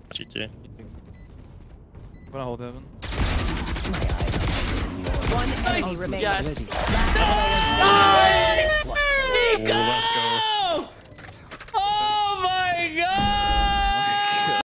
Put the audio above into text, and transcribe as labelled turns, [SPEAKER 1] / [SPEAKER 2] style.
[SPEAKER 1] GG.
[SPEAKER 2] I'm gonna hold heaven.
[SPEAKER 3] One enemy remaining.
[SPEAKER 4] Yes.
[SPEAKER 1] Ooh, let's go.